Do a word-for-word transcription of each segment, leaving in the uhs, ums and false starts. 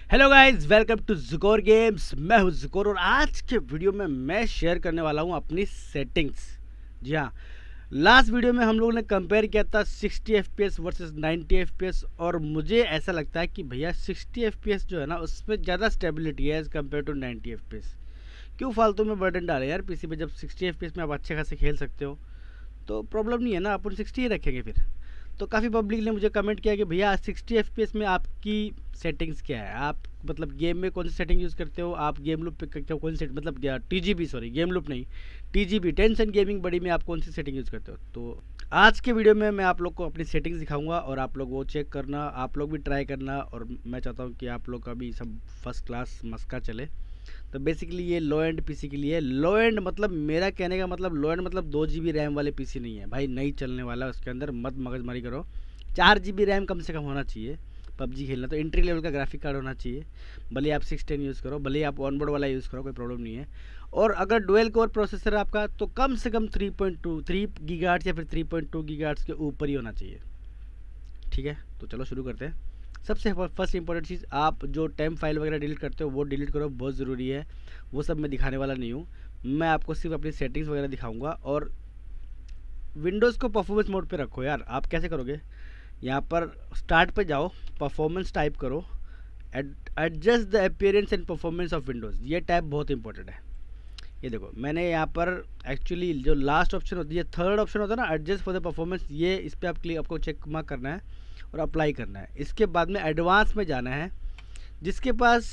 Hello guys, welcome to Zukor games. मैं हूं ज़ुकोर और आज के वीडियो में मैं शेयर करने वाला हूं अपनी सेटिंग्स। जी हाँ, लास्ट वीडियो में हम लोगों ने कंपेयर किया था sixty F P S versus ninety F P S और मुझे ऐसा लगता है कि भैया सिक्सटी एफ पी एस जो है ना उसमें ज़्यादा स्टेबिलिटी है as compare to ninety F P S. क्यों फालतू में बर्डन डालें यार पीसी पे, जब सिक्सटी एफ पी एस में आप अच्छे खासे खेल सकते हो तो प्रॉब्लम नहीं है ना, अपन सिक्सटी ही रखेंगे फिर। तो काफ़ी पब्लिक ने मुझे कमेंट किया कि भैया सिक्सटी एफ पी एस में आपकी सेटिंग्स क्या है, आप मतलब गेम में कौन सी सेटिंग यूज़ करते हो, आप गेम लूप पे करते हो कौन सी, मतलब T G B, sorry game loop नहीं, T G B tension gaming बड़ी में आप कौन सी सेटिंग यूज़ करते हो। तो आज के वीडियो में मैं आप लोग को अपनी सेटिंग्स दिखाऊंगा और आप लोग वो चेक करना, आप लोग भी ट्राई करना और मैं चाहता हूँ कि आप लोग का भी सब फर्स्ट क्लास मस्का चले। तो बेसिकली ये लो एंड पीसी के लिए, लो एंड मतलब मेरा कहने का मतलब लो एंड मतलब दो जी बी रैम वाले पीसी नहीं है भाई, नहीं चलने वाला उसके अंदर, मत मगजमारी करो। चार जी बी रैम कम से कम होना चाहिए पबजी खेलना, तो एंट्री लेवल का ग्राफिक कार्ड होना चाहिए। भले आप सिक्स टेन यूज़ करो, भले आप ऑनबोर्ड वाला यूज़ करो, कोई प्रॉब्लम नहीं है। और अगर डुअल कोर प्रोसेसर आपका तो कम से कम three point two three gigahertz या फिर थ्री पॉइंट टू गीगाहर्ट्ज़ के ऊपर ही होना चाहिए। ठीक है, तो चलो शुरू करते हैं। सबसे फर्स्ट इंपॉर्टेंट चीज़, आप जो टेम्प फाइल वगैरह डिलीट करते हो वो डिलीट करो, बहुत ज़रूरी है। वो सब मैं दिखाने वाला नहीं हूँ, मैं आपको सिर्फ अपनी सेटिंग्स वगैरह दिखाऊंगा। और विंडोज़ को परफॉर्मेंस मोड पे रखो यार। आप कैसे करोगे, यहाँ पर स्टार्ट पे जाओ, परफॉर्मेंस टाइप करो, adjust the appearance and performance of Windows, ये टैब बहुत इंपॉर्टेंट है। ये देखो मैंने यहाँ पर एक्चुअली जो लास्ट ऑप्शन होती है, थर्ड ऑप्शन होता है ना, एडजस्ट फॉर द परफॉर्मेंस, ये इस पर आप क्लिक, आपको चेक मार्क करना है और अप्लाई करना है। इसके बाद में एडवांस में जाना है। जिसके पास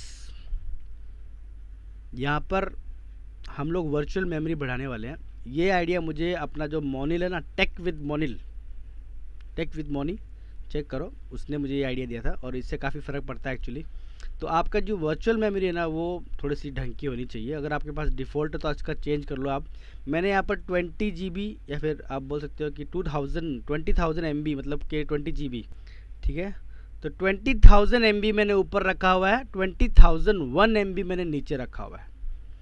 यहाँ पर हम लोग वर्चुअल मेमोरी बढ़ाने वाले हैं, ये आइडिया मुझे अपना जो मोनिल है ना, tech with Monil, tech with Moni check करो, उसने मुझे ये आइडिया दिया था और इससे काफ़ी फ़र्क पड़ता है एक्चुअली। तो आपका जो वर्चुअल मेमोरी है ना वो थोड़ी सी ढंग की होनी चाहिए। अगर आपके पास डिफ़ॉल्ट है तो इसका चेंज कर लो आप। मैंने यहाँ पर ट्वेंटी जी बी या फिर आप बोल सकते हो कि two thousand twenty thousand M B, मतलब के ट्वेंटी जी बी, ठीक है। तो ट्वेंटी थाउजेंड एम बी मैंने ऊपर रखा हुआ है, twenty thousand one M B मैंने नीचे रखा हुआ है।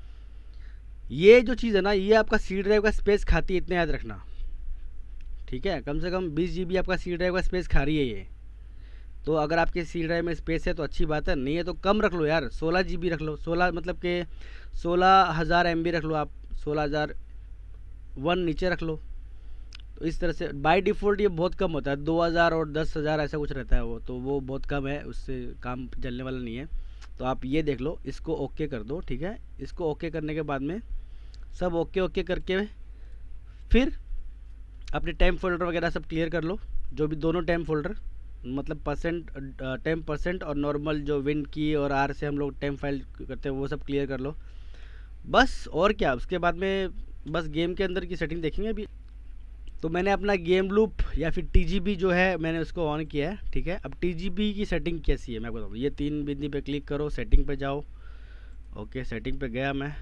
ये जो चीज़ है ना, ये आपका सी ड्राइव का स्पेस खाती है, इतना याद रखना, ठीक है। कम से कम बीस जी बी आपका सी ड्राइव का स्पेस खा रही है ये। तो अगर आपके सी ड्राइव में स्पेस है तो अच्छी बात है, नहीं है तो कम रख लो यार, सोलह जी बी रख लो, सोलह मतलब के सोलह हज़ार एम बी रख लो आप, सोलह हज़ार वन नीचे रख लो। तो इस तरह से बाय डिफ़ॉल्ट ये बहुत कम होता है, दो हज़ार और दस हज़ार ऐसा कुछ रहता है वो, तो वो बहुत कम है, उससे काम चलने वाला नहीं है। तो आप ये देख लो, इसको ओके कर दो, ठीक है। इसको ओके करने के बाद में सब ओके ओके करके फिर अपने टेम्प फोल्डर वगैरह सब क्लियर कर लो, जो भी दोनों टेम्प फोल्डर, मतलब परसेंट टेन परसेंट और नॉर्मल जो विन की और आर से हम लोग टेम्प फाइल करते हैं वो सब क्लियर कर लो बस। और क्या, उसके बाद में बस गेम के अंदर की सेटिंग देखेंगे अभी। तो मैंने अपना गेम लूप या फिर टी जी बी जो है मैंने उसको ऑन किया है, ठीक है। अब टी जी बी की सेटिंग कैसी है मैं आपको बताऊँ। ये तीन बिंदी पे क्लिक करो, सेटिंग पे जाओ, ओके सेटिंग पे गया मैं।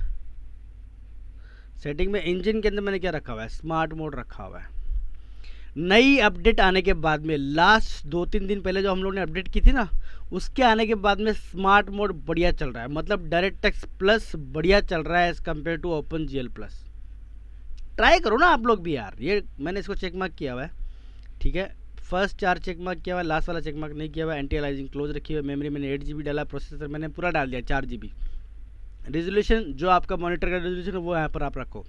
सेटिंग में इंजन के अंदर मैंने क्या रखा हुआ है, स्मार्ट मोड रखा हुआ है। नई अपडेट आने के बाद में, लास्ट दो तीन दिन पहले जो हम लोग ने अपडेट की थी ना, उसके आने के बाद में स्मार्ट मोड बढ़िया चल रहा है, मतलब डायरेक्ट टेक्स्ट प्लस बढ़िया चल रहा है as compare to open G L plus. Try करो ना आप लोग भी यार, ये मैंने इसको चेक मार्क किया हुआ है, ठीक है। फर्स्ट चार चेक मार्क किया हुआ है, लास्ट वाला चेक मार्क नहीं किया हुआ है। एंटी अलाइजिंग क्लोज रखी हुई है, मेमोरी मैंने एट जी बी डाला, प्रोसेसर मैंने पूरा डाल दिया चार जी बी। रेजोल्यूशन जो आपका मॉनिटर का रेजोल्यूशन है वो यहाँ पर आप रखो।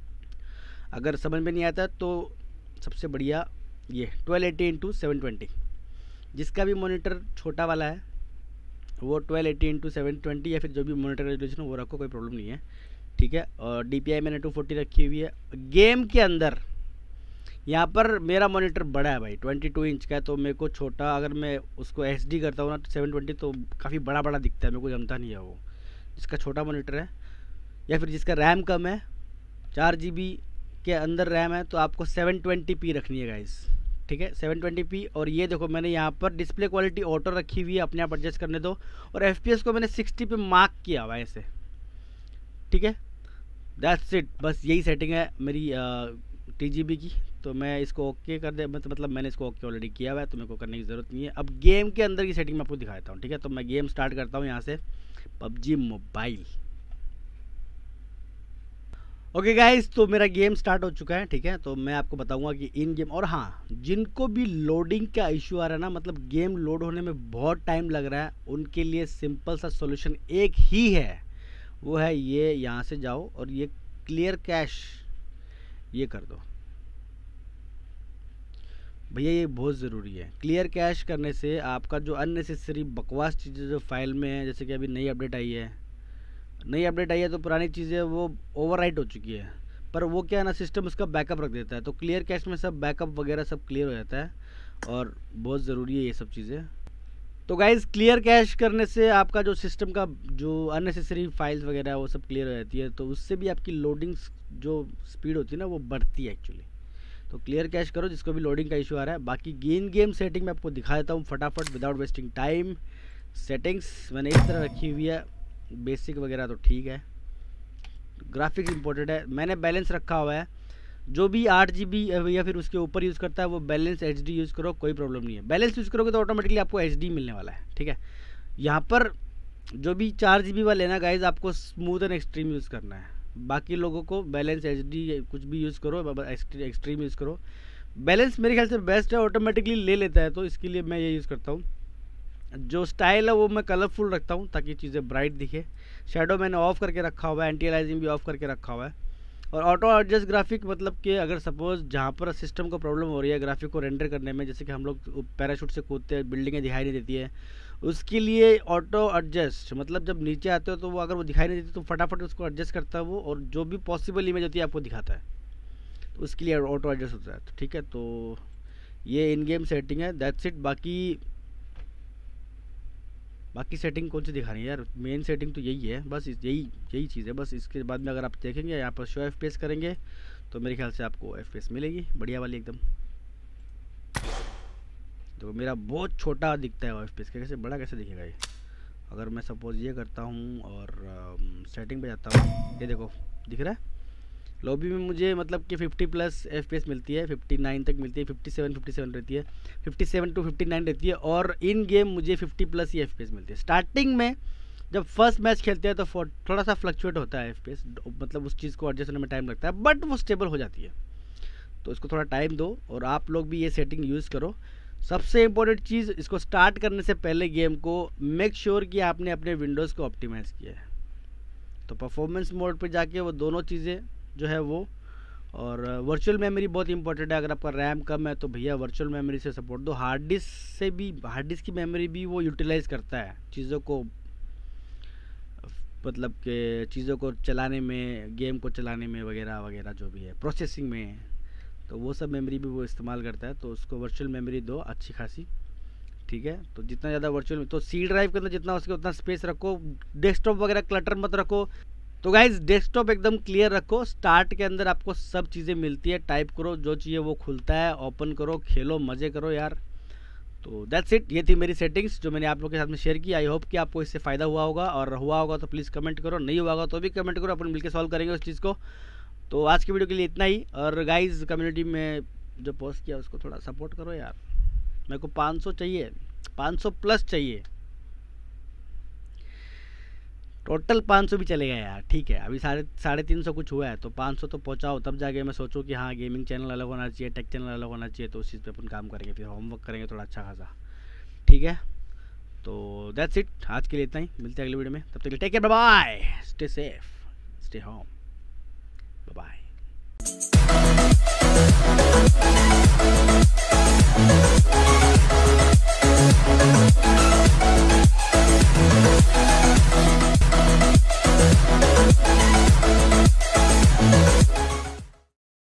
अगर समझ में नहीं आता तो सबसे बढ़िया ये twelve eighty into seven twenty, जिसका भी मॉनिटर छोटा वाला है वो twelve eighty into seven twenty या फिर जो भी मॉनिटर रेजोल्यूशन वो रखो, कोई प्रॉब्लम नहीं है, ठीक है। और डी पी आई मैंने टू फोर्टी रखी हुई है। गेम के अंदर यहाँ पर मेरा मॉनिटर बड़ा है भाई, ट्वेंटी टू इंच का है, तो मेरे को छोटा, अगर मैं उसको एच डी करता हूँ ना तो सेवन ट्वेंटी तो काफ़ी बड़ा बड़ा दिखता है, मेरे को जमता नहीं है वो। जिसका छोटा मॉनिटर है या फिर जिसका रैम कम है, चार जी बी के अंदर रैम है, तो आपको सेवन ट्वेंटी पी रखनी है गाइस, ठीक है, सेवन ट्वेंटी पी। और ये देखो मैंने यहाँ पर डिस्प्ले क्वालिटी ऑटो रखी हुई है, अपने आप एडजस्ट करने दो। और एफ पी एस को मैंने सिक्सटी पे मार्क किया हुआ है ऐसे, ठीक है। दैट्स इट, बस यही सेटिंग है मेरी टी जी बी की। तो मैं इसको ओके कर दे, मतलब मैंने इसको ओके ऑलरेडी किया हुआ है, तो मेरे को करने की ज़रूरत नहीं है। अब गेम के अंदर की सेटिंग मैं आपको दिखाता हूँ, ठीक है। तो मैं गेम स्टार्ट करता हूँ यहाँ से, पबजी मोबाइल। ओके गाइस, तो मेरा गेम स्टार्ट हो चुका है, ठीक है। तो मैं आपको बताऊंगा कि इन गेम, और हाँ, जिनको भी लोडिंग का इशू आ रहा है ना, मतलब गेम लोड होने में बहुत टाइम लग रहा है, उनके लिए सिंपल सा सॉल्यूशन एक ही है, वो है ये, यहाँ से जाओ और ये क्लियर कैश ये कर दो भैया, ये बहुत ज़रूरी है। क्लियर कैश करने से आपका जो अननेसेसरी बकवास चीज़ें जो फाइल में है, जैसे कि अभी नई अपडेट आई है, नई अपडेट आई है तो पुरानी चीज़ें वो ओवरराइट हो चुकी है, पर वो क्या है ना, सिस्टम उसका बैकअप रख देता है, तो क्लियर कैश में सब बैकअप वगैरह सब क्लियर हो जाता है, और बहुत ज़रूरी है ये सब चीज़ें। तो गाइज़, क्लियर कैश करने से आपका जो सिस्टम का जो अननेसेसरी फाइल्स वगैरह है वो सब क्लियर हो जाती है, तो उससे भी आपकी लोडिंग जो स्पीड होती है ना वो बढ़ती है एक्चुअली। तो क्लियर कैश करो जिसको भी लोडिंग का इशू आ रहा है। बाकी गेम गेम सेटिंग मैं आपको दिखा देता हूँ फटाफट विदाउट वेस्टिंग टाइम। सेटिंग्स मैंने इस तरह रखी हुई है, बेसिक वगैरह तो ठीक है, ग्राफिक्स इंपॉर्टेंट है। मैंने बैलेंस रखा हुआ है, जो भी आठ जी बी या फिर उसके ऊपर यूज़ करता है वो बैलेंस एच डी यूज़ करो, कोई प्रॉब्लम नहीं है। बैलेंस यूज़ करोगे तो ऑटोमेटिकली आपको एच डी मिलने वाला है, ठीक है। यहाँ पर जो भी चार जी बी वाले ना गाइज, आपको स्मूथ एंड एक्सट्रीम यूज़ करना है, बाकी लोगों को बैलेंस एच डी कुछ भी यूज़ करो, एक्सट्रीम यूज़ करो। बैलेंस मेरे ख्याल से बेस्ट है, ऑटोमेटिकली ले लेता है, तो इसके लिए मैं ये यूज़ करता हूँ। जो स्टाइल है वो मैं कलरफुल रखता हूँ ताकि चीज़ें ब्राइट दिखे। शेडो मैंने ऑफ करके रखा हुआ है, एंटी अलाइजिंग भी ऑफ करके रखा हुआ है। और ऑटो एडजस्ट ग्राफिक, मतलब कि अगर सपोज़ जहाँ पर सिस्टम को प्रॉब्लम हो रही है ग्राफिक को रेंडर करने में, जैसे कि हम लोग पैराशूट से कूदते हैं, बिल्डिंगें दिखाई नहीं देती है, उसके लिए ऑटो एडजस्ट, मतलब जब नीचे आते हो तो वो अगर वो दिखाई नहीं देती तो फटाफट उसको एडजस्ट करता है वो, और जो भी पॉसिबल इमेज होती है आपको दिखाता है, तो उसके लिए ऑटो एडजस्ट होता है। तो ठीक है, तो ये इन गेम सेटिंग है, दैट्स इट। बाकी बाकी सेटिंग कौन सी दिखानी है यार, मेन सेटिंग तो यही है, बस यही यही चीज़ है बस। इसके बाद में अगर आप देखेंगे यहाँ पर शो एफ पी एस करेंगे तो मेरे ख्याल से आपको एफ पी एस मिलेगी बढ़िया वाली एकदम। तो मेरा बहुत छोटा दिखता है एफ पी एस, कैसे बड़ा कैसे दिखेगा ये। अगर मैं सपोज ये करता हूँ और सेटिंग पे जाता हूँ, ये देखो दिख रहा है। लॉबी में मुझे मतलब कि fifty plus F P S मिलती है, फिफ्टी नाइन तक मिलती है, फिफ्टी सेवन फिफ्टी सेवन रहती है, fifty seven to fifty nine रहती है, और इन गेम मुझे फिफ्टी प्लस ही एफ पी एस मिलती है। स्टार्टिंग में जब फर्स्ट मैच खेलते हैं तो थोड़ा सा फ्लक्चुएट होता है एफ पी एस, मतलब उस चीज़ को एडजस्ट होने में टाइम लगता है, बट वो स्टेबल हो जाती है, तो इसको थोड़ा टाइम दो। और आप लोग भी ये सेटिंग यूज़ करो। सबसे इम्पोर्टेंट चीज़, इसको स्टार्ट करने से पहले गेम को मेक श्योर कि आपने अपने विंडोज़ को ऑप्टिमाइज़ किया है। तो परफॉर्मेंस मोड पे जाके वो दोनों चीज़ें जो है वो, और वर्चुअल मेमोरी बहुत इंपॉर्टेंट है। अगर आपका रैम कम है तो भैया वर्चुअल मेमोरी से सपोर्ट दो। हार्ड डिस्क से भी, हार्ड डिस्क की मेमोरी भी वो यूटिलाइज़ करता है चीज़ों को, मतलब कि चीज़ों को चलाने में, गेम को चलाने में वगैरह वगैरह जो भी है, प्रोसेसिंग में, तो वो सब मेमोरी भी वो इस्तेमाल करता है। तो उसको वर्चुअल मेमोरी दो अच्छी खासी, ठीक है। तो जितना ज़्यादा वर्चुअल, तो सी ड्राइव के अंदर जितना हो सके उतना स्पेस रखो, डेस्कटॉप वगैरह क्लटर मत रखो। तो गाइज डेस्कटॉप एकदम क्लियर रखो। स्टार्ट के अंदर आपको सब चीज़ें मिलती है, टाइप करो जो चाहिए वो खुलता है, ओपन करो, खेलो, मज़े करो यार। तो दैट्स इट, ये थी मेरी सेटिंग्स जो मैंने आप लोगों के साथ में शेयर की। आई होप कि आपको इससे फ़ायदा हुआ होगा, और हुआ होगा तो प्लीज़ कमेंट करो, नहीं हुआ होगा तो भी कमेंट करो, अपन मिलकर सॉल्व करेंगे उस चीज़ को। तो आज की वीडियो के लिए इतना ही। और गाइज कम्युनिटी में जो पोस्ट किया उसको थोड़ा सपोर्ट करो यार, मेरे को पाँच सौ चाहिए, पाँच सौ प्लस चाहिए, टोटल पाँच सौ भी चलेगा यार, ठीक है। अभी साढ़े साढ़े तीन सौ कुछ हुआ है, तो पाँच सौ तो पहुंचाओ, तब जाके मैं सोचूं कि हाँ गेमिंग चैनल अलग होना चाहिए, टेक चैनल अलग होना चाहिए, तो उस चीज़ पे अपन काम करेंगे, फिर होमवर्क करेंगे थोड़ा अच्छा खासा, ठीक है। तो दैट्स इट, आज के लिए इतना ही, मिलते हैं अगले वीडियो में, तब तक take care, bye bye, stay safe, stay home, bye bye.